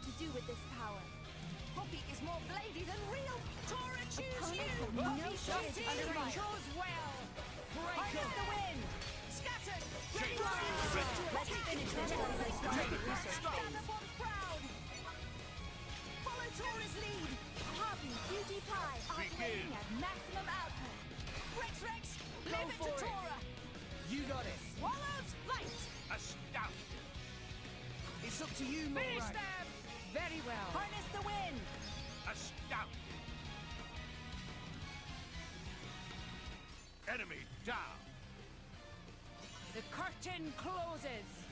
to do with this power. Poppy is more bladey than real. Tora, choose you. No Poppy shot under fire. chose well. Harness the wind. Scattered. Shake. Let's finish this one. Stand up on proud. Follow Tora's lead. Poppy, beauty pie, operating Begin. at maximum output. Rex, leave it to for it. Tora. You got it. Swallows flight. Astounding. It's up to you, Finish Moray. them. Very well. Harness the wind. Astounding. Enemy down. The curtain closes.